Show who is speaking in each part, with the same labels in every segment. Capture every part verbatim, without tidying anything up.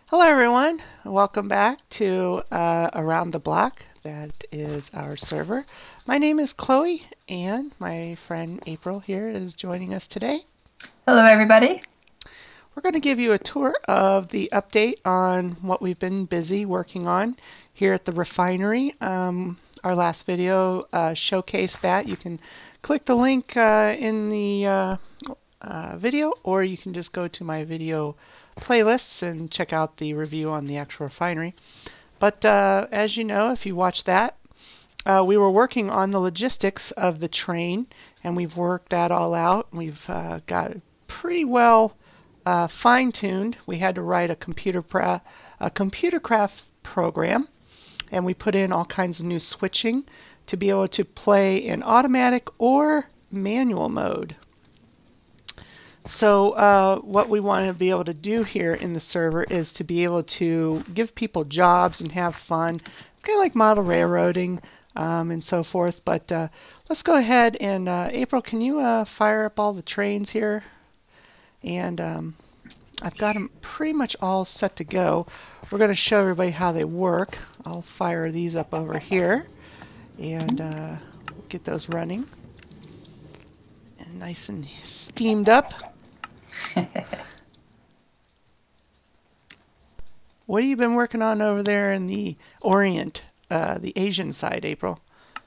Speaker 1: Hello everyone, welcome back to uh, Around the Block. That is our server. My name is Chloe and my friend April here is joining us today.
Speaker 2: Hello, everybody.
Speaker 1: We're going to give you a tour of the update on what we've been busy working on here at the refinery. Um, our last video uh, showcased that. You can click the link uh, in the uh, uh, video, or you can just go to my video playlists and check out the review on the actual refinery. But uh, as you know, if you watch that, uh, we were working on the logistics of the train, and we've worked that all out. We've uh, got it pretty well uh, fine-tuned. We had to write a computer pra a ComputerCraft program, and we put in all kinds of new switching to be able to play in automatic or manual mode. So uh, what we want to be able to do here in the server is to be able to give people jobs and have fun, kind of like model railroading um, and so forth. But uh, let's go ahead and uh, April, can you uh, fire up all the trains here? And um, I've got them pretty much all set to go. We're going to show everybody how they work. I'll fire these up over here and uh, we'll get those running. And nice and steamed up. What have you been working on over there in the Orient, uh, the Asian side, April?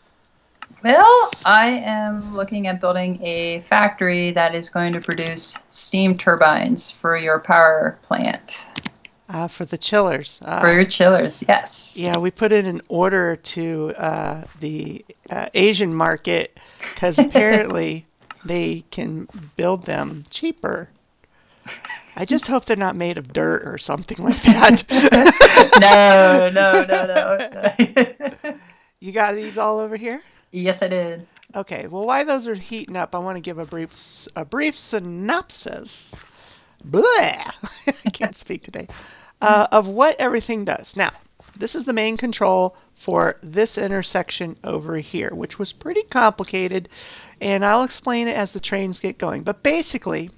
Speaker 2: Well, I am looking at building a factory that is going to produce steam turbines for your power plant.
Speaker 1: Uh, for the chillers. Uh,
Speaker 2: For your chillers, yes.
Speaker 1: yeah, we put in an order to uh, the uh, Asian market because apparently they can build them cheaper. I just hope they're not made of dirt or something like that.
Speaker 2: No, no, no, no.
Speaker 1: You got these all over here?
Speaker 2: Yes, I did.
Speaker 1: Okay, well, while those are heating up, I want to give a brief, a brief synopsis. Blah! I can't speak today. Uh, of what everything does. Now, this is the main control for this intersection over here, which was pretty complicated, and I'll explain it as the trains get going. But basically,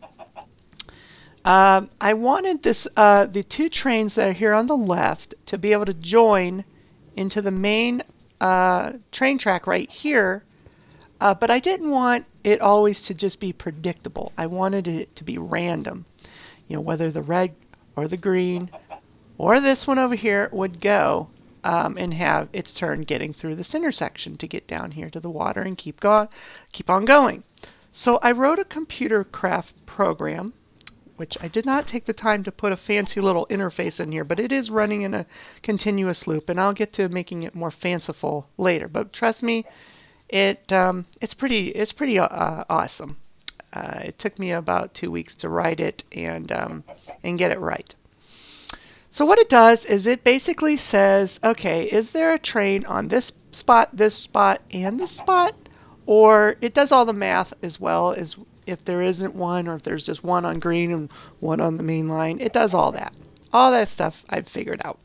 Speaker 1: Um, I wanted this, uh, the two trains that are here on the left to be able to join into the main uh, train track right here, uh, but I didn't want it always to just be predictable. I wanted it to be random, you know, whether the red or the green or this one over here would go um, and have its turn getting through this intersection to get down here to the water and keep going, keep on going. So I wrote a ComputerCraft program, which I did not take the time to put a fancy little interface in here, but it is running in a continuous loop, and I'll get to making it more fanciful later. But trust me, it um, it's pretty it's pretty uh, awesome. Uh, it took me about two weeks to write it and um, and get it right. So what it does is it basically says, okay, is there a train on this spot, this spot, and this spot? Or it does all the math as well as if there isn't one, or if there's just one on green and one on the main line. It does all that. All that stuff I've figured out.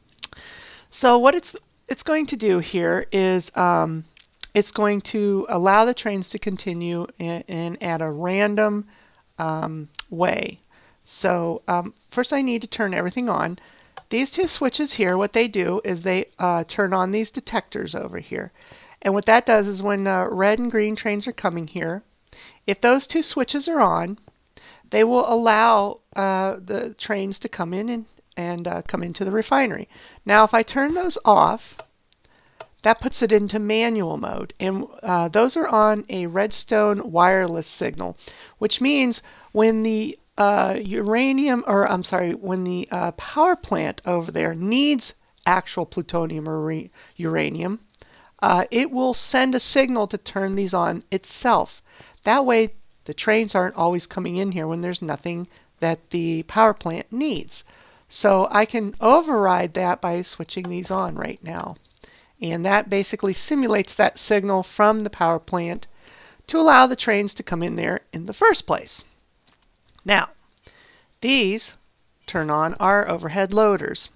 Speaker 1: So what it's it's going to do here is um, it's going to allow the trains to continue in, in at a random um, way. So um, first I need to turn everything on. These two switches here, what they do is they uh, turn on these detectors over here. And what that does is when uh, red and green trains are coming here, if those two switches are on, they will allow uh, the trains to come in and, and uh, come into the refinery. Now, if I turn those off, that puts it into manual mode. And uh, those are on a redstone wireless signal, which means when the uh, uranium, or I'm sorry, when the uh, power plant over there needs actual plutonium or uranium, uh, it will send a signal to turn these on itself. That way, the trains aren't always coming in here when there's nothing that the power plant needs. So I can override that by switching these on right now. And that basically simulates that signal from the power plant to allow the trains to come in there in the first place. Now, these turn on our overhead loaders.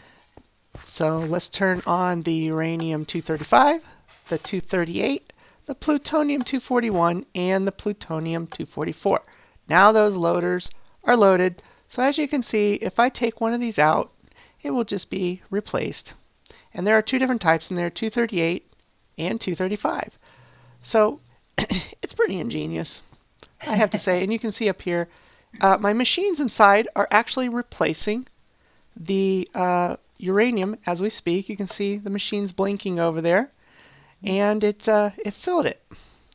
Speaker 1: So let's turn on the uranium two thirty-five, the two thirty-eight, the plutonium two forty-one, and the plutonium two forty-four. Now those loaders are loaded So as you can see, if I take one of these out, it will just be replaced. And there are two different types, and there are two thirty-eight and two thirty-five. So it's pretty ingenious, I have to say. And you can see up here, uh, my machines inside are actually replacing the uh, uranium as we speak. You can see the machines blinking over there, and it uh, it filled it.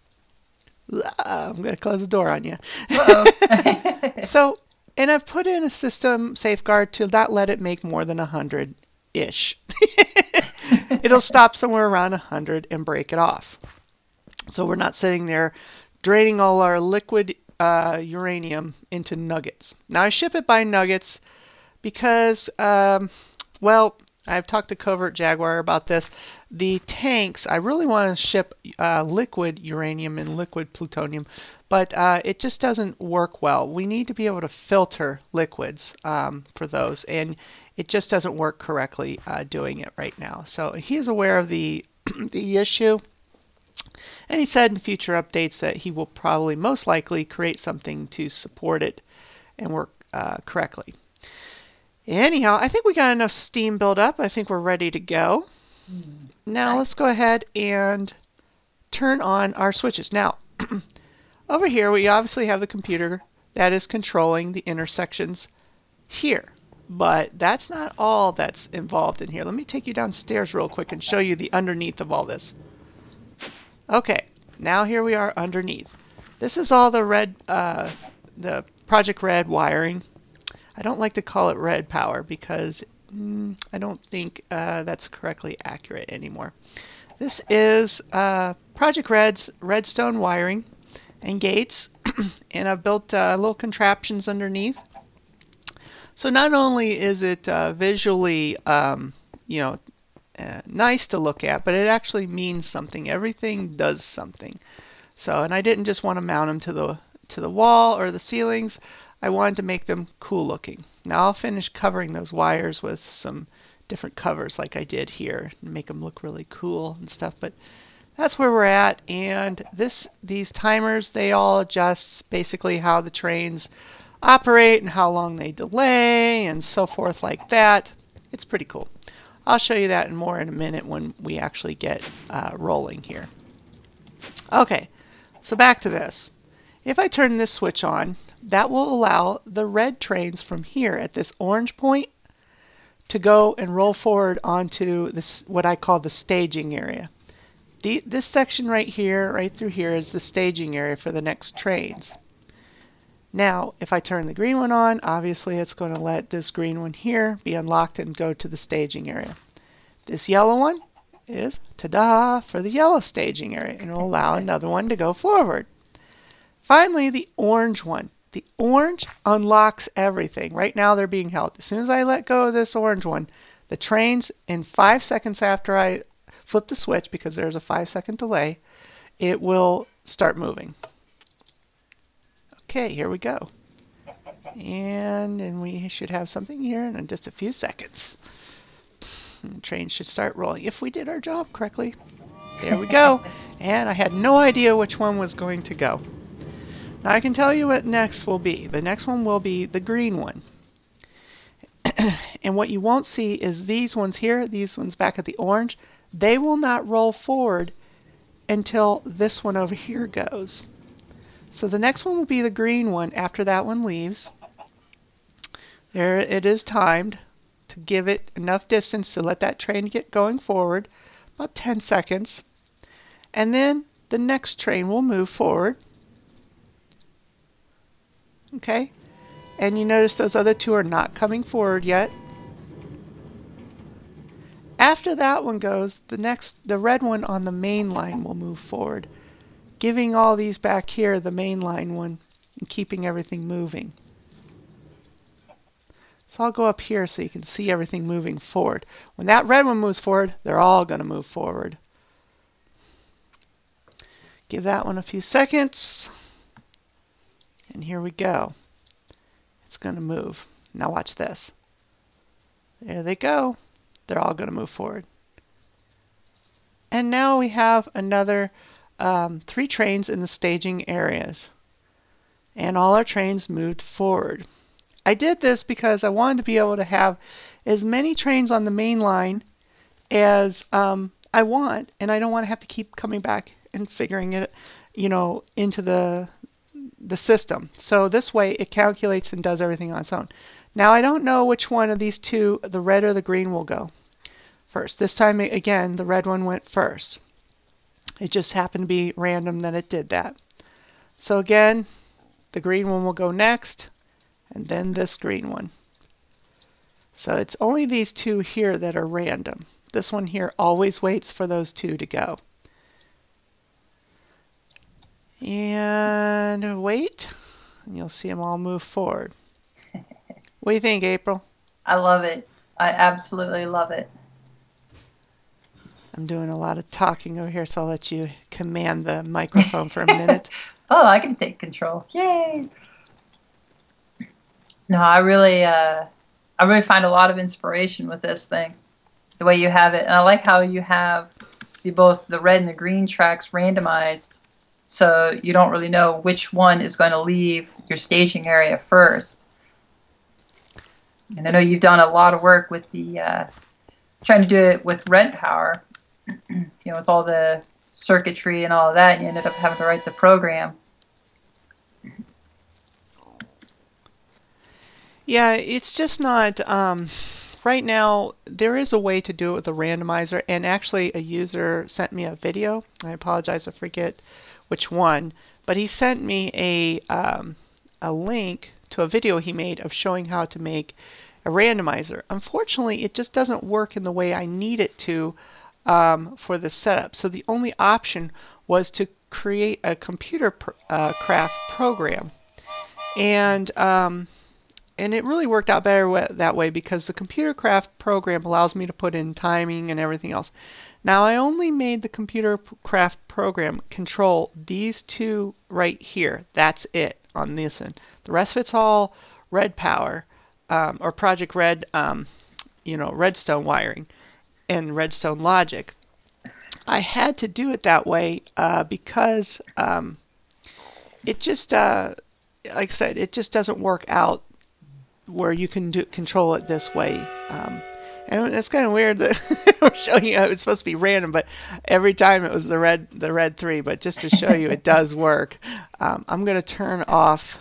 Speaker 1: I'm going to close the door on you.
Speaker 2: Uh-oh.
Speaker 1: So, and I've put in a system safeguard to not let it make more than one hundred-ish. It'll stop somewhere around one hundred and break it off. So we're not sitting there draining all our liquid uh, uranium into nuggets. Now I ship it by nuggets because, um, well, I've talked to Covert Jaguar about this. The tanks, I really want to ship uh, liquid uranium and liquid plutonium, but uh, it just doesn't work well. We need to be able to filter liquids um, for those, and it just doesn't work correctly uh, doing it right now. So he's aware of the, the issue, and he said in future updates that he will probably most likely create something to support it and work uh, correctly. Anyhow, I think we got enough steam built up. I think we're ready to go. Mm, now nice. Let's go ahead and turn on our switches. Now, over here we obviously have the computer that is controlling the intersections here. But that's not all that's involved in here. Let me take you downstairs real quick and show you the underneath of all this. Okay, now here we are underneath. This is all the red, uh, the ProjectRed wiring. I don't like to call it red power because mm, I don't think uh, that's correctly accurate anymore. This is uh, ProjectRed's redstone wiring and gates, and I've built uh, little contraptions underneath. So not only is it uh, visually, um, you know, uh, nice to look at, but it actually means something. Everything does something. So, and I didn't just want to mount them to the to the wall or the ceilings. I wanted to make them cool looking. Now I'll finish covering those wires with some different covers like I did here and make them look really cool and stuff. But that's where we're at. And this, these timers, they all adjust basically how the trains operate and how long they delay and so forth like that. It's pretty cool. I'll show you that and more in a minute when we actually get uh, rolling here. Okay, so back to this. If I turn this switch on, that will allow the red trains from here at this orange point to go and roll forward onto this, what I call the staging area. The, this section right here, right through here, is the staging area for the next trains. Now, if I turn the green one on, obviously it's going to let this green one here be unlocked and go to the staging area. This yellow one is, ta-da, for the yellow staging area, and it will allow another one to go forward. Finally, the orange one. The orange unlocks everything. Right now they're being held. As soon as I let go of this orange one, the trains, in five seconds after I flip the switch, because there's a five second delay, it will start moving. Okay, here we go. And, and we should have something here in just a few seconds. And the train should start rolling if we did our job correctly. There we go. And I had no idea which one was going to go. Now I can tell you what next will be. The next one will be the green one. And what you won't see is these ones here, these ones back at the orange, they will not roll forward until this one over here goes. So the next one will be the green one after that one leaves. There it is timed to give it enough distance to let that train get going forward, about ten seconds. And then the next train will move forward. Okay, and you notice those other two are not coming forward yet. After that one goes, the next, the red one on the main line will move forward, giving all these back here the main line one and keeping everything moving. So I'll go up here so you can see everything moving forward. When that red one moves forward, they're all going to move forward. Give that one a few seconds. And here we go. It's going to move. Now watch this. There they go. They're all going to move forward. And now we have another um, three trains in the staging areas. And all our trains moved forward. I did this because I wanted to be able to have as many trains on the main line as um, I want, and I don't want to have to keep coming back and figuring it, you know, into the the system. So this way it calculates and does everything on its own. Now I don't know which one of these two, the red or the green, will go first. This time, again, the red one went first. It just happened to be random that it did that. So again, the green one will go next, and then this green one. So it's only these two here that are random. This one here always waits for those two to go. And wait, and you'll see them all move forward. What do you think, April?
Speaker 2: I love it. I absolutely love it.
Speaker 1: I'm doing a lot of talking over here, so I'll let you command the microphone for a minute.
Speaker 2: Oh, I can take control. Yay! No, I really, uh, I really find a lot of inspiration with this thing, the way you have it, and I like how you have the, both the red and the green tracks randomized, so you don't really know which one is going to leave your staging area first. And I know you've done a lot of work with the uh, trying to do it with red power, you know, with all the circuitry and all of that, and you ended up having to write the program.
Speaker 1: Yeah, it's just not, um, right now, there is a way to do it with a randomizer, and actually a user sent me a video. I apologize, I forget which one, but he sent me a, um, a link to a video he made of showing how to make a randomizer. Unfortunately, it just doesn't work in the way I need it to um, for the setup. So the only option was to create a computer pr uh, craft program. And um, and it really worked out better that way because the ComputerCraft program allows me to put in timing and everything else. Now I only made the ComputerCraft program control these two right here. That's it on this end. The rest of it's all red power um, or ProjectRed, um, you know, Redstone wiring and Redstone logic. I had to do it that way uh, because um, it just, uh, like I said, it just doesn't work out where you can do control it this way. Um, and it's kind of weird that we're showing you it's supposed to be random, but every time it was the red, the red three. But just to show you, it does work. Um, I'm going to turn off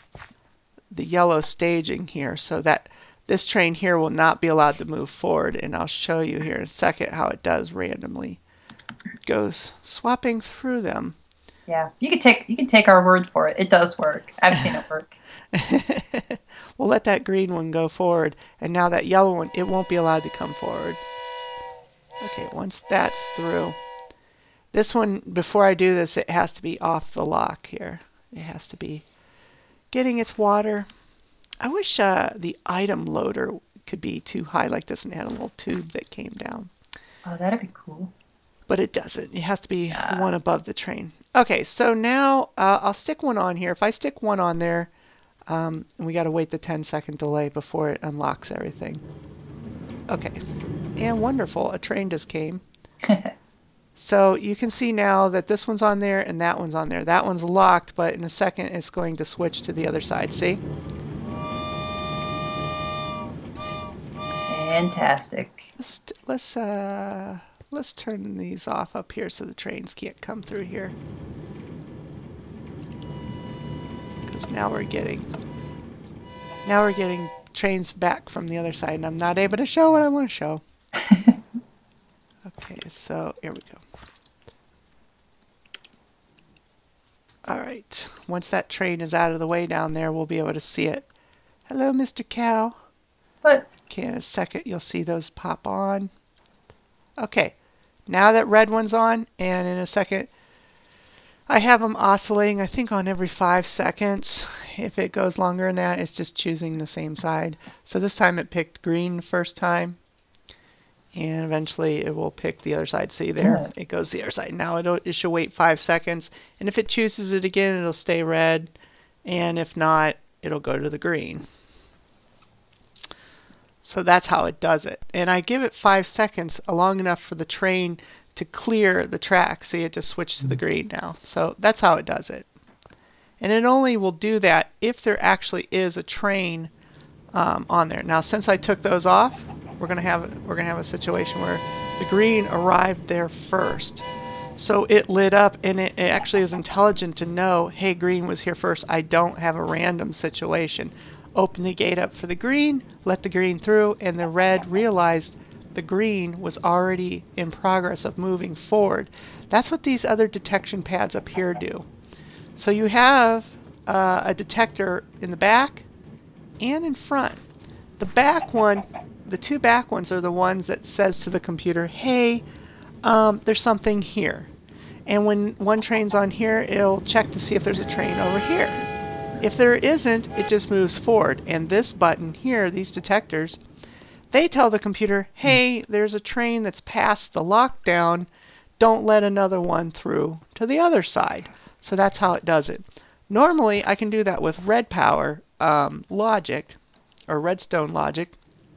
Speaker 1: the yellow staging here so that this train here will not be allowed to move forward. And I'll show you here in a second how it does randomly. It goes swapping through them.
Speaker 2: Yeah, you can take you can take our word for it. It does work. I've seen it work.
Speaker 1: We'll let that green one go forward, and now that yellow one, it won't be allowed to come forward. Okay, once that's through, this one, before I do this, it has to be off the lock here. It has to be getting its water. I wish uh, the item loader could be too high like this and had a little tube that came down.
Speaker 2: Oh, that'd be cool.
Speaker 1: But it doesn't. It has to be
Speaker 2: uh.
Speaker 1: one above the train. Okay, so now uh, I'll stick one on here. If I stick one on there, um, and we got to wait the ten second delay before it unlocks everything. Okay, and wonderful. A train just came. So you can see now that this one's on there and that one's on there. That one's locked, but in a second it's going to switch to the other side. See?
Speaker 2: Fantastic.
Speaker 1: Let's let's uh let's turn these off up here so the trains can't come through here. Because now we're getting now we're getting trains back from the other side, and I'm not able to show what I want to show. Okay, so here we go. All right, once that train is out of the way down there, we'll be able to see it. Hello, Mister Cow.
Speaker 2: But
Speaker 1: okay, in a second you'll see those pop on. Okay, now that red one's on, and in a second I have them oscillating, I think on every five seconds. If it goes longer than that, it's just choosing the same side. So this time it picked green the first time, and eventually it will pick the other side. See there? Yeah. It goes the other side. Now it'll, it should wait five seconds, and if it chooses it again, it'll stay red, and if not, it'll go to the green. So that's how it does it. And I give it five seconds, long enough for the train to clear the track. See, it just switched to the green now. So that's how it does it. And it only will do that if there actually is a train um, on there. Now, since I took those off, we're gonna have we're gonna have a situation where the green arrived there first. So it lit up, and it, it actually is intelligent to know, hey, green was here first. I don't have a random situation. Open the gate up for the green, let the green through, and the red realized the green was already in progress of moving forward. That's what these other detection pads up here do. So you have uh, a detector in the back and in front. The back one, the two back ones are the ones that says to the computer, hey, um, there's something here. And when one train's on here, it'll check to see if there's a train over here. If there isn't, it just moves forward. And this button here, these detectors, they tell the computer, hey, there's a train that's past the lockdown. Don't let another one through to the other side. So that's how it does it. Normally, I can do that with red power um, logic, or redstone logic,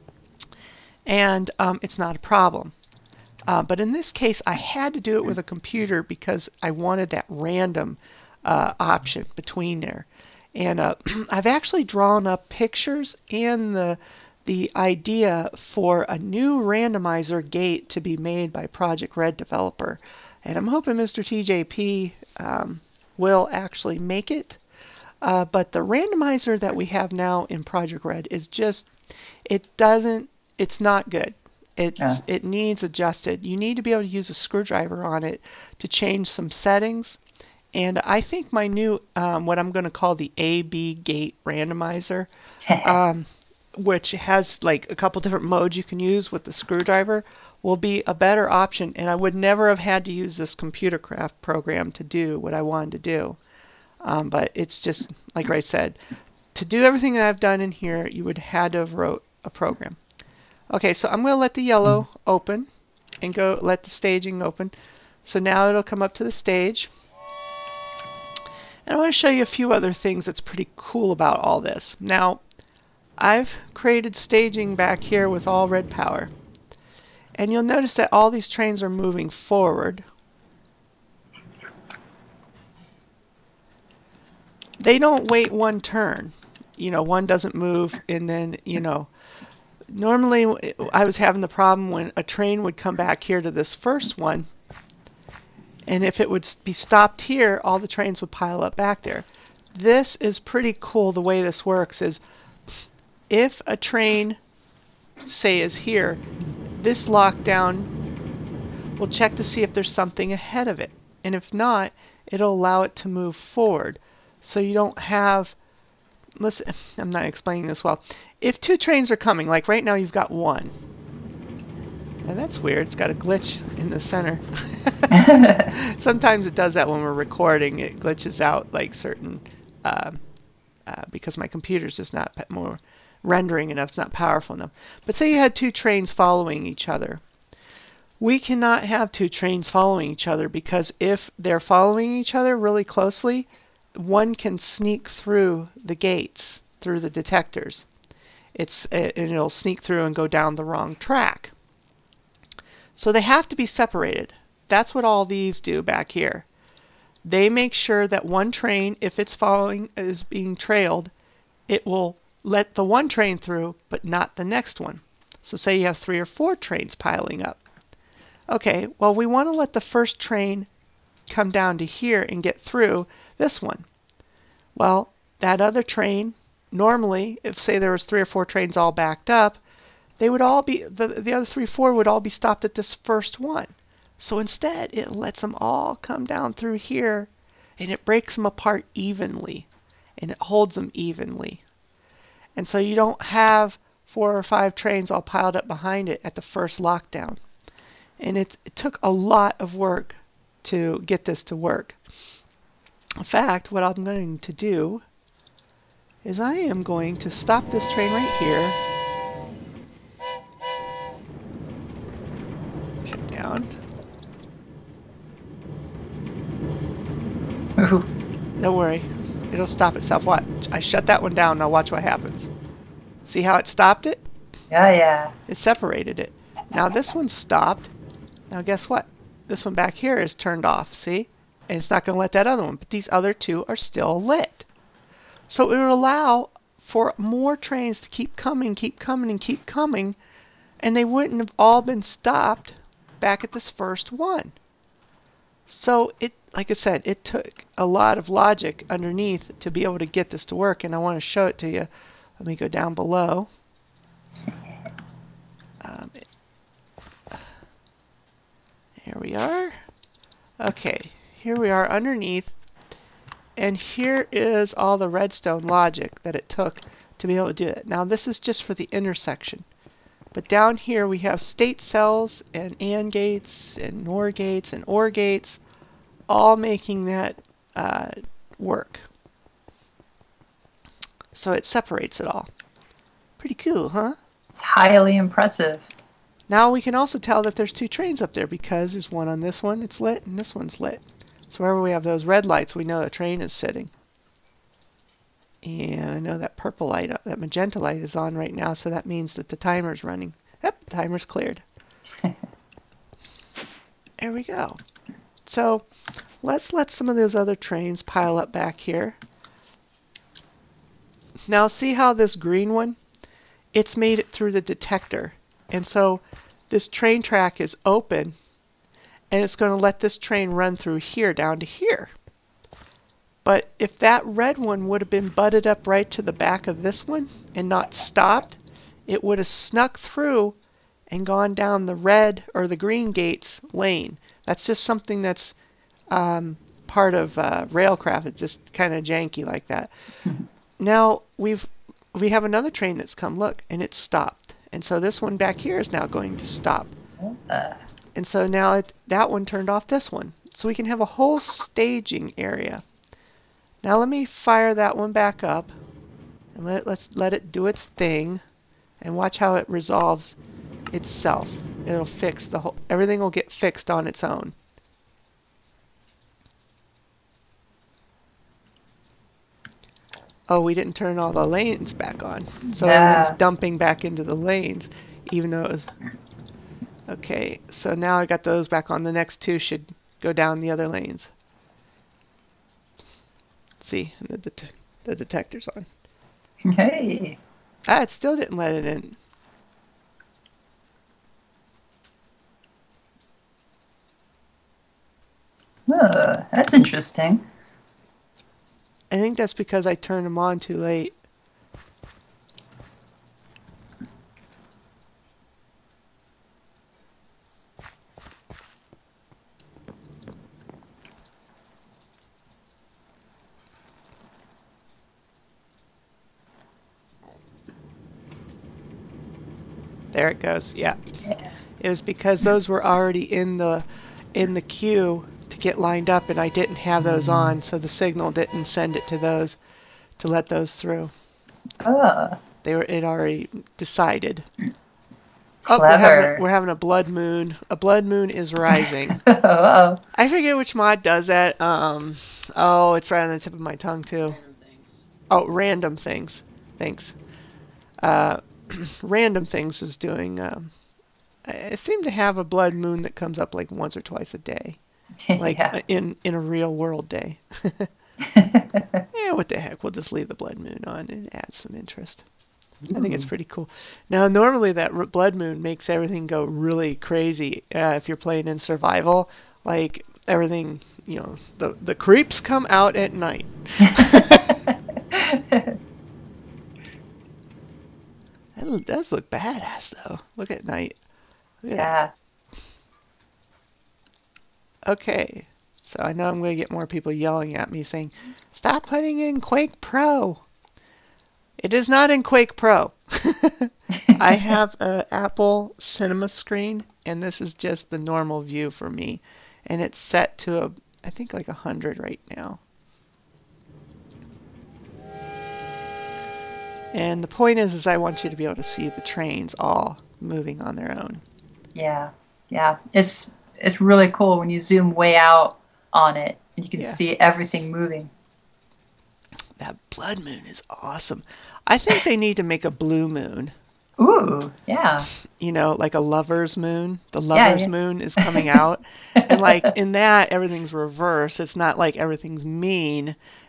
Speaker 1: and um, it's not a problem. Uh, but in this case, I had to do it with a computer because I wanted that random uh, option between there. And uh, I've actually drawn up pictures and the, the idea for a new randomizer gate to be made by ProjectRed developer. And I'm hoping Mister T J P um, will actually make it. Uh, but the randomizer that we have now in ProjectRed is just, it doesn't, it's not good. It's, yeah. It needs adjusted. You need to be able to use a screwdriver on it to change some settings. And I think my new, um, what I'm going to call the A B gate randomizer, um, which has like a couple different modes you can use with the screwdriver, will be a better option. And I would never have had to use this ComputerCraft program to do what I wanted to do. Um, but it's just, like I said, to do everything that I've done in here, you would have had to have wrote a program. Okay, so I'm going to let the yellow open and go let the staging open. So now it'll come up to the stage. And I want to show you a few other things that's pretty cool about all this. Now, I've created staging back here with all red power. And you'll notice that all these trains are moving forward. They don't wait one turn. You know, one doesn't move and then, you know, normally I was having the problem when a train would come back here to this first one, and if it would be stopped here, all the trains would pile up back there. This is pretty cool. The way this works is if a train, say, is here, this lockdown will check to see if there's something ahead of it, and if not, it'll allow it to move forward. So you don't have, listen, I'm not explaining this well. If two trains are coming, like right now you've got one. And that's weird, it's got a glitch in the center. Sometimes it does that when we're recording, it glitches out like certain, uh, uh, because my computer's just not more rendering enough, it's not powerful enough. But say you had two trains following each other. We cannot have two trains following each other because if they're following each other really closely, one can sneak through the gates, through the detectors. It's, and it'll sneak through and go down the wrong track. So they have to be separated. That's what all these do back here. They make sure that one train, if it's following, is being trailed, it will let the one train through, but not the next one. So say you have three or four trains piling up. Okay, well we want to let the first train come down to here and get through this one. Well, that other train, normally, if say there was three or four trains all backed up, they would all be, the, the other three, four would all be stopped at this first one. So instead, it lets them all come down through here, and it breaks them apart evenly, and it holds them evenly. And so you don't have four or five trains all piled up behind it at the first lockdown. And it, it took a lot of work to get this to work. In fact, what I'm going to do is I am going to stop this train right here. Shut down.
Speaker 2: Ooh.
Speaker 1: Don't worry. It'll stop itself. Watch. I shut that one down. Now watch what happens. See how it stopped it?
Speaker 2: Yeah, yeah.
Speaker 1: It separated it. Now this one's stopped. Now guess what? This one back here is turned off. See? And it's not going to let that other one. But these other two are still lit. So it will allow for more trains to keep coming, keep coming, and keep coming, and they wouldn't have all been stopped back at this first one. So it, like I said, it took a lot of logic underneath to be able to get this to work, and I want to show it to you. Let me go down below. Um, here we are. Okay, here we are underneath, and here is all the redstone logic that it took to be able to do it. Now this is just for the intersection, but down here we have state cells and AND gates and NOR gates and OR gates, all making that uh, work. So it separates it all. Pretty cool, huh?
Speaker 2: It's highly impressive.
Speaker 1: Now we can also tell that there's two trains up there because there's one on this one, it's lit, and this one's lit. So wherever we have those red lights, we know the train is sitting. And I know that purple light, that magenta light is on right now, so that means that the timer's running. Yep, the timer's cleared. There we go. So let's let some of those other trains pile up back here. Now see how this green one, it's made it through the detector. And so this train track is open, and it's going to let this train run through here down to here. But if that red one would have been butted up right to the back of this one and not stopped, it would have snuck through and gone down the red or the green gates lane. That's just something that's um, part of uh, Railcraft. It's just kind of janky like that. Now we've we have another train that's come, look, and it's stopped. And so this one back here is now going to stop.
Speaker 2: Uh.
Speaker 1: And so now it, that one turned off this one. So we can have a whole staging area. Now let me fire that one back up. And let, let's let it do its thing. And watch how it resolves itself. It'll fix the whole, everything will get fixed on its own. Oh, we didn't turn all the lanes back on. So
Speaker 2: yeah.
Speaker 1: Everything's dumping back into the lanes, even though it was... Okay, so now I got those back on. The next two should go down the other lanes. See, the, det the detector's on.
Speaker 2: Hey.
Speaker 1: Ah, it still didn't let it in.
Speaker 2: Uh, that's interesting.
Speaker 1: I think that's because I turned them on too late. There it goes. Yeah.
Speaker 2: Yeah.
Speaker 1: It was because those were already in the in the queue to get lined up, and I didn't have those on, so the signal didn't send it to those to let those through.
Speaker 2: Oh.
Speaker 1: They were it already decided.
Speaker 2: Clever.
Speaker 1: Oh, we're having, a, we're having a blood moon. A blood moon is rising.
Speaker 2: Uh-oh.
Speaker 1: I forget which mod does that. Um, oh, it's right on the tip of my tongue too.
Speaker 3: Random things.
Speaker 1: Oh, random things. Thanks. Uh, random things is doing. Um, I, I seem to have a blood moon that comes up like once or twice a day, like
Speaker 2: yeah.
Speaker 1: uh, in in a real world day. Yeah, what the heck? We'll just leave the blood moon on and add some interest. I think it's pretty cool. Now, normally that r blood moon makes everything go really crazy. Uh, if you're playing in survival, like everything, you know, the the creeps come out at night. That does look badass, though. Look at night. Look at
Speaker 2: Yeah.
Speaker 1: that. Okay, so I know I'm going to get more people yelling at me saying, "Stop putting in Quake Pro." It is not in Quake Pro. I have an Apple Cinema screen, and this is just the normal view for me. And it's set to, a, I think, like one hundred right now. And the point is, is I want you to be able to see the trains all moving on their own.
Speaker 2: Yeah. Yeah. It's it's really cool when you zoom way out on it and you can
Speaker 1: Yeah.
Speaker 2: see everything moving.
Speaker 1: That blood moon is awesome. I think they need to make a blue moon.
Speaker 2: Ooh, yeah.
Speaker 1: You know, like a lover's moon. The
Speaker 2: Yeah,
Speaker 1: lover's
Speaker 2: yeah.
Speaker 1: moon is coming out. And like in that, everything's reversed. It's not like everything's mean.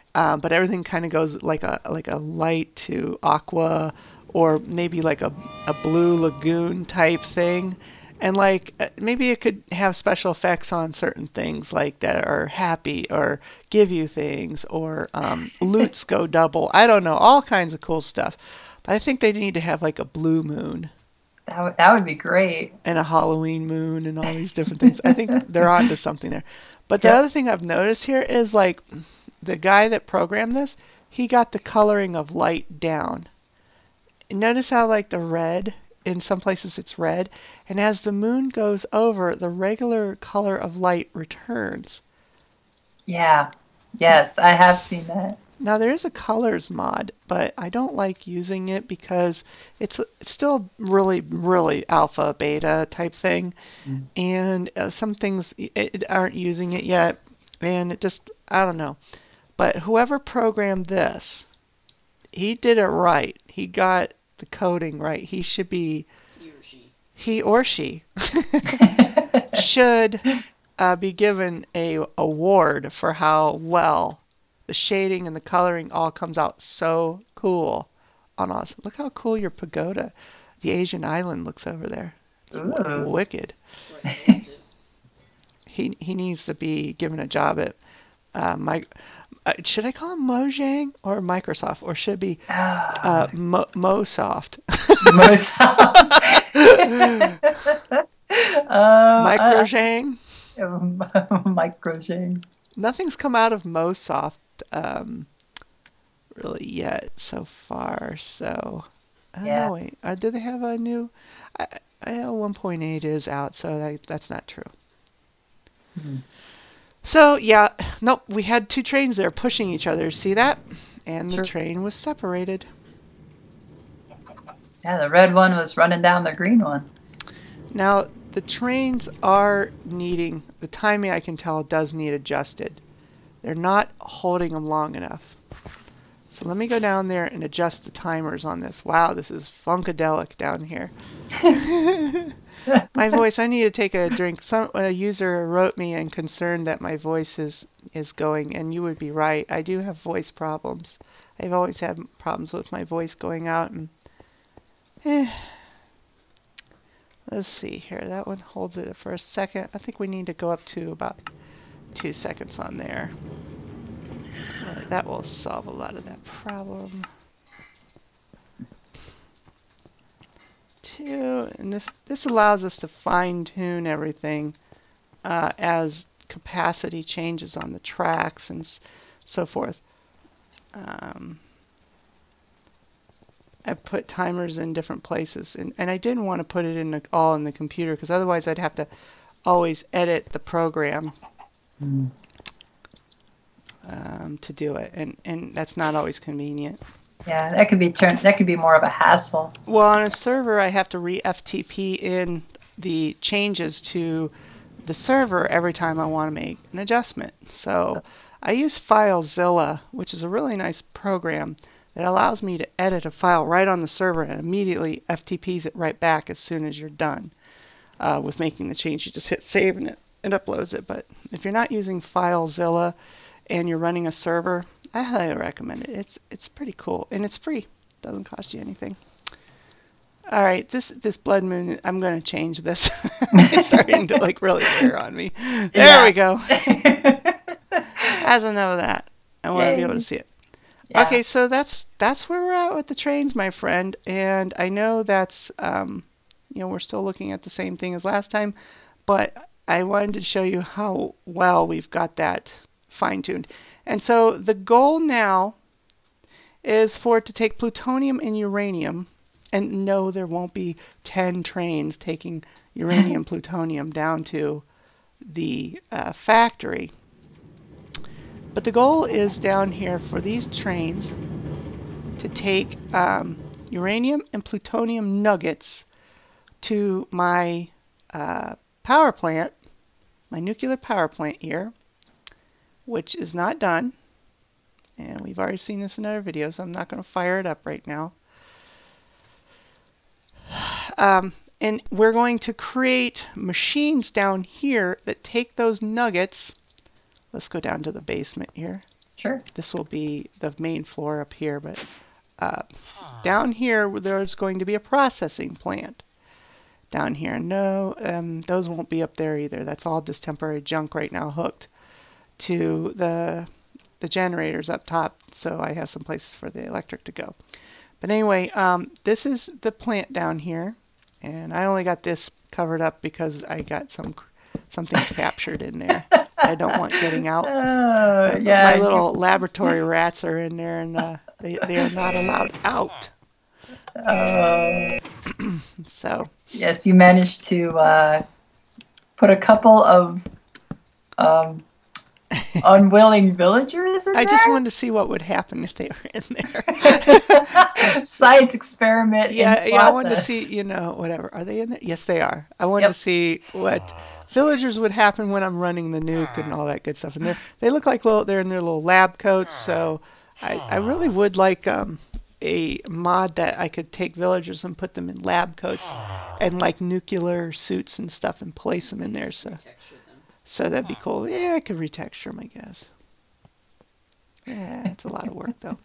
Speaker 1: uh, but everything kind of goes like a like a light to aqua, or maybe like a a blue lagoon type thing. And like uh, maybe it could have special effects on certain things like that are happy or give you things, or um, loots go double. I don't know, all kinds of cool stuff. But I think they need to have like a blue moon
Speaker 2: That would that would be great.
Speaker 1: and a Halloween moon and all these different things. I think they're onto something there. But the
Speaker 2: Yep.
Speaker 1: other thing I've noticed here is like the guy that programmed this, he got the coloring of light down. Notice how like the red, in some places it's red, and as the moon goes over, the regular color of light returns.
Speaker 2: Yeah. Yes, I have seen that.
Speaker 1: Now there is a colors mod, but I don't like using it because it's, it's still really, really alpha, beta type thing.
Speaker 2: Mm.
Speaker 1: And uh, some things it, it aren't using it yet. And it just, I don't know. But whoever programmed this, he did it right. He got the coding right. He should be,
Speaker 3: He or she.
Speaker 1: he or she should uh, be given a award for how well the shading and the coloring all comes out so cool on us. Look how cool your pagoda, the Asian island, looks over there. It's
Speaker 2: Ooh.
Speaker 1: wicked.
Speaker 3: Right,
Speaker 1: He he needs to be given a job at uh, my. Uh, should I call him Mojang or Microsoft, or should it be uh, Mo Mosoft?
Speaker 2: Most. uh,
Speaker 1: Microjang.
Speaker 2: Microjang.
Speaker 1: Nothing's come out of Mosoft um, really yet so far. So I don't
Speaker 2: Yeah.
Speaker 1: know. Wait, uh, do they have a new? I, I know one point eight is out, so that, that's not true.
Speaker 2: Mm-hmm.
Speaker 1: So yeah, nope. We had two trains there pushing each other. See that? And the
Speaker 2: Sure.
Speaker 1: train was separated.
Speaker 2: Yeah, the red one was running down the green one.
Speaker 1: Now the trains are needing the timing. I can tell does need adjusted. They're not holding them long enough. So let me go down there and adjust the timers on this. Wow, this is funkadelic down here. My voice, I need to take a drink. Some a user wrote me and concerned that my voice is, is going, and you would be right. I do have voice problems. I've always had problems with my voice going out. And eh. Let's see here. That one holds it for a second. I think we need to go up to about two seconds on there. Uh, that will solve a lot of that problem. Two, and this this allows us to fine tune everything uh, as capacity changes on the tracks and s so forth. Um, I put timers in different places, and, and I didn't want to put it in the, all in the computer because otherwise I'd have to always edit the program
Speaker 2: Mm.
Speaker 1: um, to do it, and and that's not always convenient.
Speaker 2: Yeah, that could be turned. That could be more of a hassle.
Speaker 1: Well, on a server, I have to re-F T P in the changes to the server every time I want to make an adjustment. So I use FileZilla, which is a really nice program that allows me to edit a file right on the server and immediately F T Ps it right back as soon as you're done uh, with making the change. You just hit save and it, it uploads it. But if you're not using FileZilla and you're running a server, I highly recommend it. It's it's pretty cool and it's free. Doesn't cost you anything. All right, this this blood moon. I'm going to change this. It's starting to like really wear on me. There
Speaker 2: Yeah.
Speaker 1: we go. As enough of that. I want to be able to see it.
Speaker 2: Yeah.
Speaker 1: Okay, so that's that's where we're at with the trains, my friend. And I know that's um, you know, we're still looking at the same thing as last time, but I wanted to show you how well we've got that fine-tuned. And so the goal now is for it to take plutonium and uranium, and no, there won't be ten trains taking uranium plutonium down to the uh, factory. But the goal is down here for these trains to take um, uranium and plutonium nuggets to my uh, power plant, my nuclear power plant here, which is not done. And we've already seen this in other videos, so I'm not going to fire it up right now. Um, and we're going to create machines down here that take those nuggets. Let's go down to the basement here.
Speaker 2: Sure.
Speaker 1: This will be the main floor up here, but uh, down here there's going to be a processing plant. Down here, no, um, those won't be up there either. That's all just temporary junk right now hooked to the the generators up top, so I have some places for the electric to go. But anyway, um, this is the plant down here, and I only got this covered up because I got some something captured in there. I don't want getting out.
Speaker 2: Oh,
Speaker 1: Uh,
Speaker 2: yeah,
Speaker 1: my little
Speaker 2: you...
Speaker 1: laboratory rats are in there, and uh, they they are not allowed out.
Speaker 2: Oh.
Speaker 1: So
Speaker 2: yes, you managed to uh, put a couple of um, unwilling villagers in
Speaker 1: I
Speaker 2: there?
Speaker 1: just wanted to see what would happen if they were in there.
Speaker 2: Science experiment.
Speaker 1: Yeah,
Speaker 2: in
Speaker 1: yeah. I wanted to
Speaker 2: process.
Speaker 1: see, you know, whatever. Are they in there? Yes, they are. I wanted
Speaker 2: Yep.
Speaker 1: to see what villagers would happen when I'm running the nuke and all that good stuff. And they they look like little, they're in their little lab coats. So I I really would like um a mod that I could take villagers and put them in lab coats and like nuclear suits and stuff and place them in there. So so that'd be cool. Yeah, I could retexture them, I guess. Yeah, it's a lot of work though.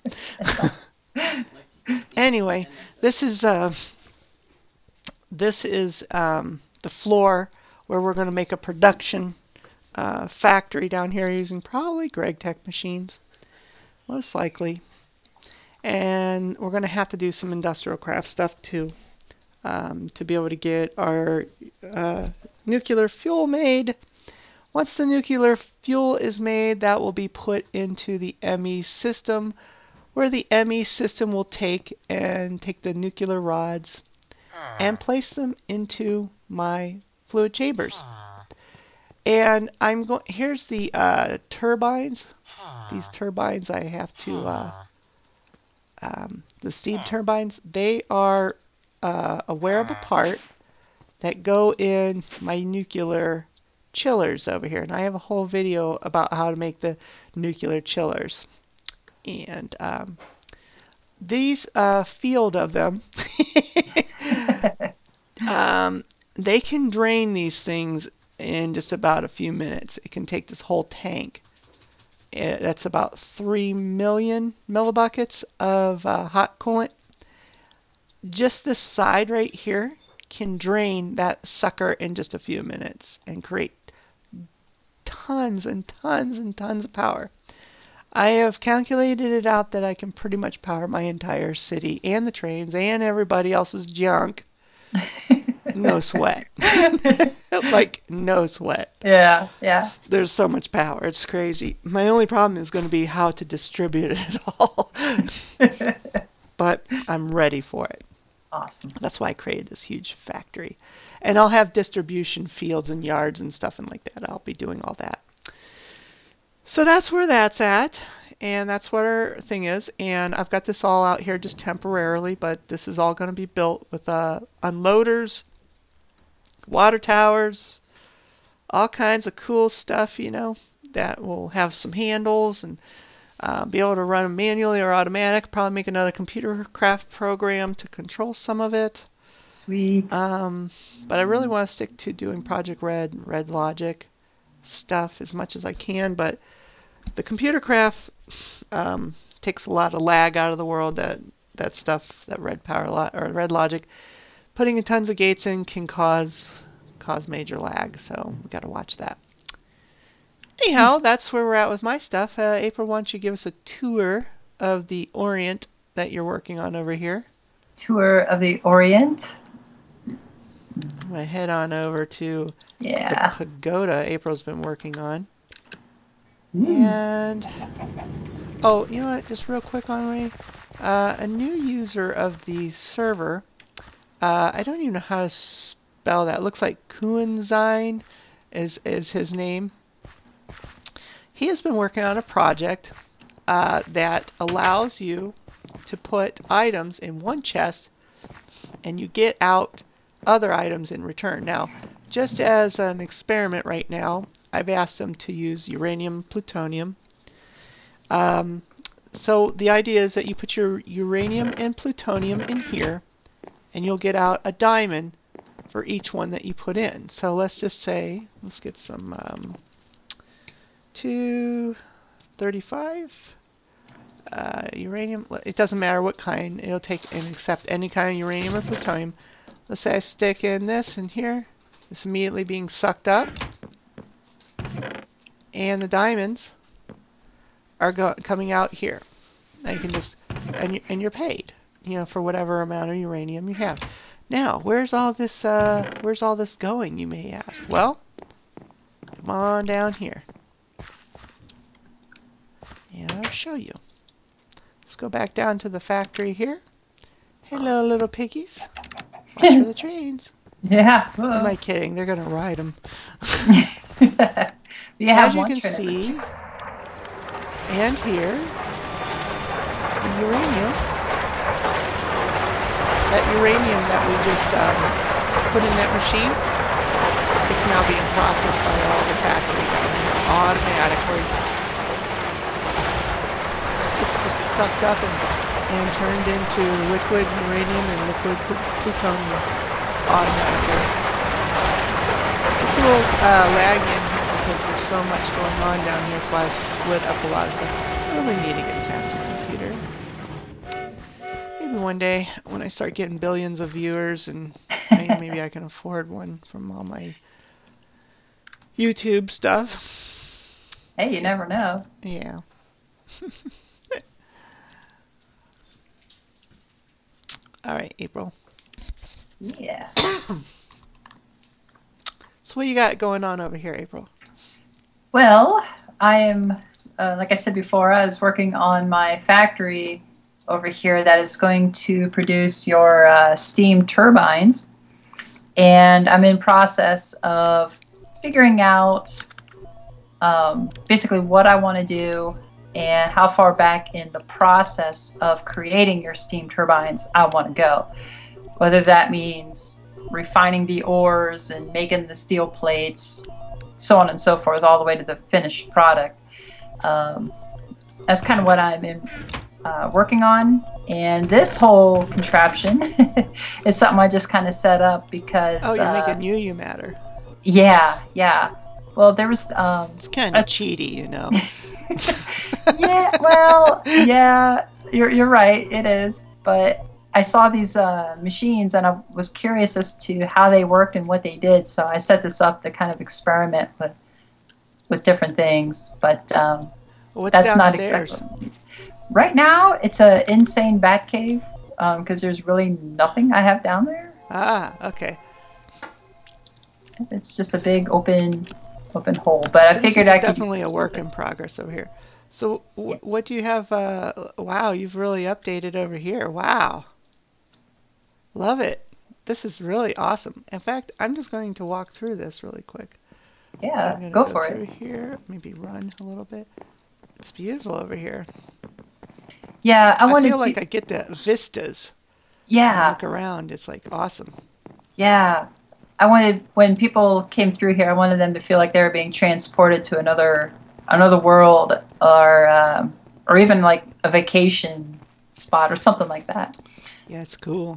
Speaker 1: Anyway, this is uh, this is um, the floor where we're going to make a production uh, factory down here using probably Gregtech machines, most likely. And we're going to have to do some industrial craft stuff too um, to be able to get our uh, nuclear fuel made. Once the nuclear fuel is made, that will be put into the M E system, where the M E system will take and take the nuclear rods and place them into my fluid chambers. And I'm going. Here's the uh, turbines. These turbines I have to. Uh, um, the steam turbines. They are uh, a wearable part that go in my nuclear chillers over here, and I have a whole video about how to make the nuclear chillers. And um, these uh, field of them, um, they can drain these things in just about a few minutes. It can take this whole tank. It, that's about three million millibuckets of uh, hot coolant. Just this side right here can drain that sucker in just a few minutes and create tons and tons and tons of power. I have calculated it out that I can pretty much power my entire city and the trains and everybody else's junk. No sweat. Like, no sweat.
Speaker 2: Yeah, yeah.
Speaker 1: There's so much power. It's crazy. My only problem is going to be how to distribute it all. But I'm ready for it.
Speaker 2: Awesome.
Speaker 1: That's why I created this huge factory. And I'll have distribution fields and yards and stuff and like that. I'll be doing all that. So that's where that's at. And that's what our thing is. And I've got this all out here just temporarily, but this is all going to be built with uh, unloaders, water towers, all kinds of cool stuff, you know, that will have some handles and uh, be able to run them manually or automatic. Probably make another ComputerCraft program to control some of it.
Speaker 2: Sweet.
Speaker 1: Um, but I really want to stick to doing ProjectRed, Red Logic stuff as much as I can. But the ComputerCraft um, takes a lot of lag out of the world. That that stuff, that Red Power lo or Red Logic, putting in tons of gates in can cause cause major lag. So we got to watch that. Anyhow,
Speaker 2: Thanks.
Speaker 1: that's where we're at with my stuff. Uh, April, why don't you give us a tour of the Orient that you're working on over here?
Speaker 2: Tour of the Orient.
Speaker 1: I'm going to head on over to
Speaker 2: Yeah.
Speaker 1: the pagoda April's been working on.
Speaker 2: Mm.
Speaker 1: And, oh, you know what, just real quick, Henri. Uh, a new user of the server, uh, I don't even know how to spell that. It looks like Kuenzine is, is his name. He has been working on a project uh, that allows you to put items in one chest and you get out other items in return. Now, just as an experiment right now, I've asked him to use uranium, plutonium. Um, so the idea is that you put your uranium and plutonium in here and you'll get out a diamond for each one that you put in. So let's just say, let's get some um, two, thirty-five. Uh, uranium, it doesn't matter what kind, it'll take and accept any kind of uranium or plutonium. Let's say I stick in this in here, it's immediately being sucked up, and the diamonds are go coming out here. Now you can just, and, you, and you're paid, you know, for whatever amount of uranium you have. Now, where's all this, uh, where's all this going, you may ask? Well, come on down here, and I'll show you. Let's go back down to the factory here. Hello, little piggies. Watch for the trains.
Speaker 2: Yeah.
Speaker 1: Who am I kidding? They're gonna ride them.
Speaker 2: Yeah.
Speaker 1: As you can see, and here, the uranium. That uranium that we just um, put in that machine, it's now being processed by all the factories automatically. It's just sucked up and, and turned into liquid uranium and liquid plutonium automatically. It's a little uh, laggy in here because there's so much going on down here. That's why I've split up a lot of stuff. I really need to get a faster computer. Maybe one day when I start getting billions of viewers and maybe, maybe I can afford one from all my YouTube stuff.
Speaker 2: Hey, you never know.
Speaker 1: Yeah. All right, April.
Speaker 2: Yeah.
Speaker 1: So what you got going on over here, April?
Speaker 2: Well, I am, uh, like I said before, I was working on my factory over here that is going to produce your uh, steam turbines. And I'm in process of figuring out um, basically what I want to do and how far back in the process of creating your steam turbines I want to go. Whether that means refining the ores and making the steel plates, so on and so forth, all the way to the finished product. Um, that's kind of what I'm in, uh, working on. And this whole contraption is something I just kind of set up because...
Speaker 1: Oh, you're
Speaker 2: uh,
Speaker 1: making you, you matter.
Speaker 2: Yeah, yeah. Well, there was... Um,
Speaker 1: it's kind of cheaty, you know.
Speaker 2: Yeah, well, yeah, you're, you're right, it is. But I saw these uh, machines and I was curious as to how they worked and what they did. So I set this up to kind of experiment with with different things. But um,
Speaker 1: What's
Speaker 2: that's
Speaker 1: downstairs?
Speaker 2: not exactly. Right now, it's an insane bat cave because um, there's really nothing I have down there.
Speaker 1: Ah, okay.
Speaker 2: It's just a big open open hole. But
Speaker 1: so
Speaker 2: I figured
Speaker 1: this is
Speaker 2: I could
Speaker 1: definitely a work in progress over here. So w
Speaker 2: yes.
Speaker 1: what do you have? Uh, wow, you've really updated over here. Wow. Love it. This is really awesome. In fact, I'm just going to walk through this really quick.
Speaker 2: Yeah,
Speaker 1: go,
Speaker 2: go for
Speaker 1: through
Speaker 2: it.
Speaker 1: Here, maybe run a little bit. It's beautiful over here.
Speaker 2: Yeah, I,
Speaker 1: I
Speaker 2: wanted
Speaker 1: feel like I get the vistas.
Speaker 2: Yeah.
Speaker 1: Look around. It's like awesome.
Speaker 2: Yeah. I wanted, when people came through here, I wanted them to feel like they were being transported to another another world, or um, or even like a vacation spot or something like that.
Speaker 1: Yeah, it's cool.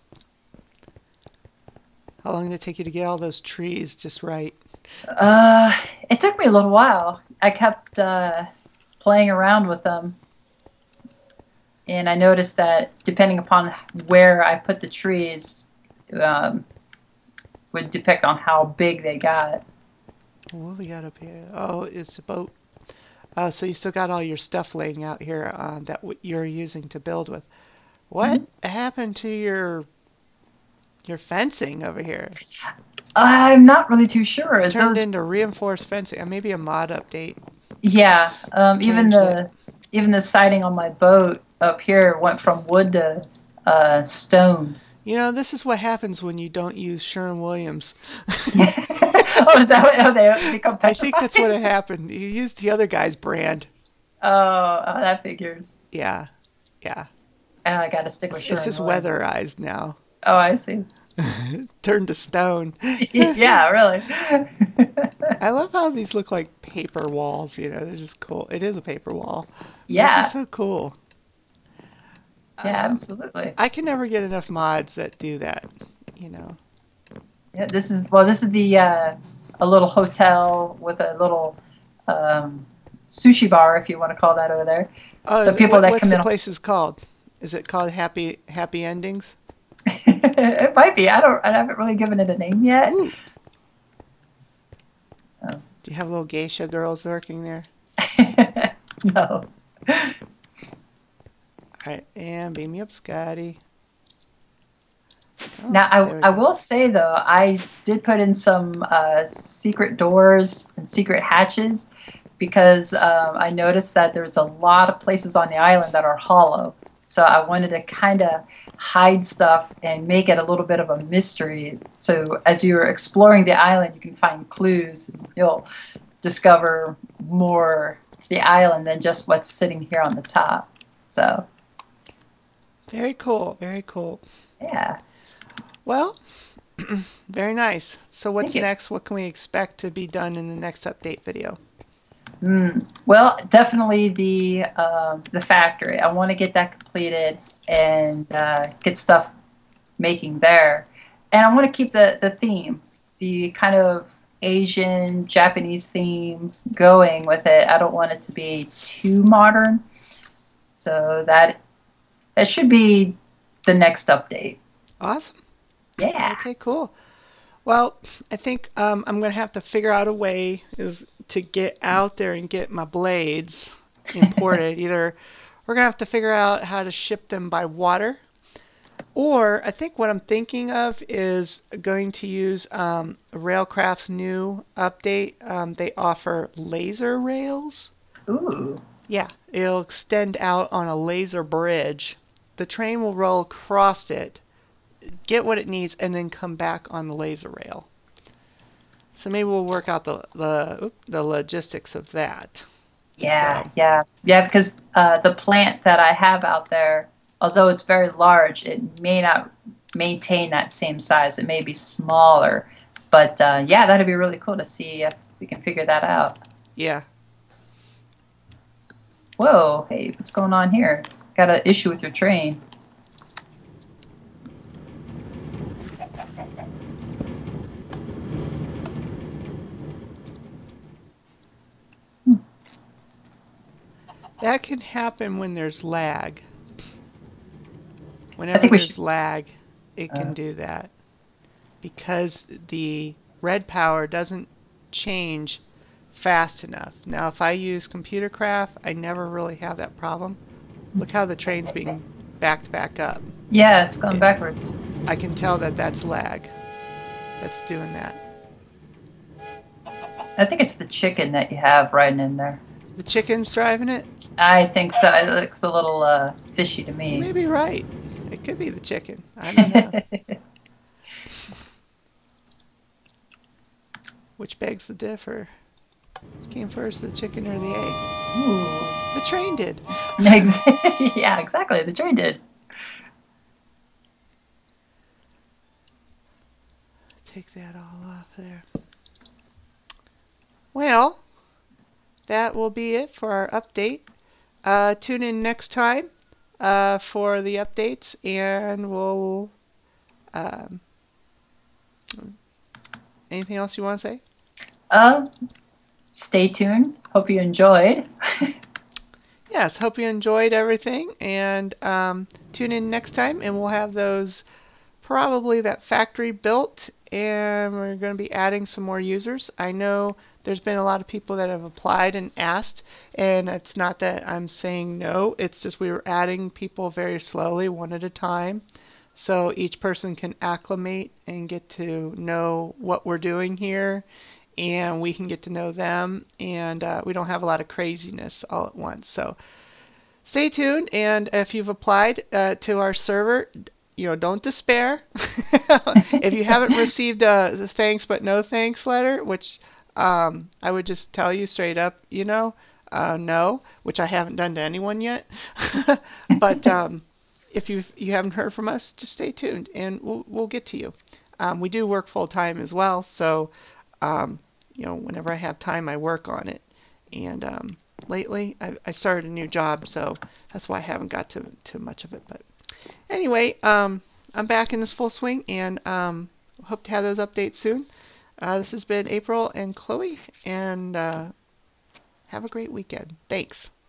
Speaker 1: How long did it take you to get all those trees just right?
Speaker 2: Uh, it took me a little while. I kept uh, playing around with them. And I noticed that depending upon where I put the trees, um, would depict on how big they got.
Speaker 1: What we got up here? Oh, it's a boat. Uh, so you still got all your stuff laying out here uh, that w you're using to build with. What mm-hmm. happened to your your fencing over here?
Speaker 2: I'm not really too sure.
Speaker 1: It turned
Speaker 2: Those...
Speaker 1: into reinforced fencing. Uh, maybe a mod update.
Speaker 2: Yeah, um, even the
Speaker 1: it.
Speaker 2: even the siding on my boat up here went from wood to uh, stone.
Speaker 1: You know, this is what happens when you don't use Sherwin-Williams.
Speaker 2: Oh, is that what oh, they become petrified?
Speaker 1: I think that's what happened. You used the other guy's brand.
Speaker 2: Oh, oh that figures.
Speaker 1: Yeah, yeah.
Speaker 2: And I got to stick with Sherwin-Williams.
Speaker 1: This is weatherized now.
Speaker 2: Oh, I see.
Speaker 1: Turned to stone.
Speaker 2: Yeah, really.
Speaker 1: I love how these look like paper walls. You know, they're just cool. It is a paper wall.
Speaker 2: Yeah.
Speaker 1: This is so cool.
Speaker 2: Yeah,
Speaker 1: um,
Speaker 2: absolutely.
Speaker 1: I can never get enough mods that do that. You know.
Speaker 2: Yeah, this is well. This is the uh, a little hotel with a little um, sushi bar, if you want to call that over there. So
Speaker 1: Oh,
Speaker 2: people
Speaker 1: what,
Speaker 2: that
Speaker 1: what's
Speaker 2: come
Speaker 1: the
Speaker 2: in,
Speaker 1: place is called? Is it called Happy Happy Endings?
Speaker 2: it might be. I don't. I haven't really given it a name yet.
Speaker 1: Ooh.
Speaker 2: Oh.
Speaker 1: Do you have little geisha girls working there?
Speaker 2: No.
Speaker 1: All right, and beam me up, Scotty. Oh,
Speaker 2: Now, I, I
Speaker 1: go.
Speaker 2: will say, though, I did put in some uh, secret doors and secret hatches because um, I noticed that there's a lot of places on the island that are hollow. So I wanted to kind of hide stuff and make it a little bit of a mystery. So as you're exploring the island, you can find clues. And you'll discover more to the island than just what's sitting here on the top. So,
Speaker 1: Very cool, very cool.
Speaker 2: yeah.
Speaker 1: Well, very nice. So what's
Speaker 2: Thank you.
Speaker 1: next? What can we expect to be done in the next update video?
Speaker 2: Mm, well, definitely the um, the factory. I want to get that completed and uh, get stuff making there. And I want to keep the, the theme, the kind of Asian, Japanese theme going with it. I don't want it to be too modern. So that that should be the next update.
Speaker 1: Awesome.
Speaker 2: Yeah.
Speaker 1: Okay, cool. Well, I think um, I'm going to have to figure out a way is to get out there and get my blades imported. Either we're going to have to figure out how to ship them by water, or I think what I'm thinking of is going to use um, Railcraft's new update. Um, they offer laser rails.
Speaker 2: Ooh.
Speaker 1: Yeah, it'll extend out on a laser bridge. The train will roll across it, get what it needs, and then come back on the laser rail. So maybe we'll work out the the, the logistics of that.
Speaker 2: Yeah,
Speaker 1: So.
Speaker 2: yeah, yeah. Because uh, the plant that I have out there, although it's very large, it may not maintain that same size. It may be smaller. But uh, yeah, that'd be really cool to see if we can figure that out.
Speaker 1: Yeah.
Speaker 2: Whoa, hey, what's going on here? Got an issue with your train.
Speaker 1: That can happen when there's lag. Whenever
Speaker 2: I think we
Speaker 1: there's
Speaker 2: should.
Speaker 1: lag, it can
Speaker 2: Uh,
Speaker 1: do that. Because the red power doesn't change fast enough. Now, if I use ComputerCraft, I never really have that problem. Look how the train's being backed back up.
Speaker 2: yeah, it's going
Speaker 1: It,
Speaker 2: backwards.
Speaker 1: I can tell that that's lag. That's doing that.
Speaker 2: I think it's the chicken that you have riding in there.
Speaker 1: The chicken's driving it?
Speaker 2: I think so. It looks a little uh, fishy to
Speaker 1: You
Speaker 2: me.
Speaker 1: may be right. It could be the chicken. I don't know. Which begs the differ. Which came first, the chicken or the egg?
Speaker 2: Ooh.
Speaker 1: The train did.
Speaker 2: Yeah, exactly. The train did.
Speaker 1: Take that all off there. Well, that will be it for our update. Uh, tune in next time uh, for the updates, and we'll... Um, anything else you want to say?
Speaker 2: Um, stay tuned. Hope you enjoyed.
Speaker 1: Yes, hope you enjoyed everything, and um, tune in next time, and we'll have those, probably that factory built, and we're going to be adding some more users. I know there's been a lot of people that have applied and asked, and it's not that I'm saying no, it's just we were adding people very slowly, one at a time, so each person can acclimate and get to know what we're doing here, and we can get to know them, and uh, we don't have a lot of craziness all at once. So stay tuned, and if you've applied uh, to our server, you know, don't despair. If you haven't received a thanks but no thanks letter, which um, I would just tell you straight up, you know, uh, no, which I haven't done to anyone yet. But um, if you you haven't heard from us, just stay tuned, and we'll we'll get to you. Um, we do work full time as well, so. Um, you know, whenever I have time, I work on it. And um, lately, I, I started a new job, so that's why I haven't got to, to much of it. But anyway, um, I'm back in this full swing, and um, hope to have those updates soon. Uh, this has been April and Chloe, and uh, Have a great weekend. Thanks.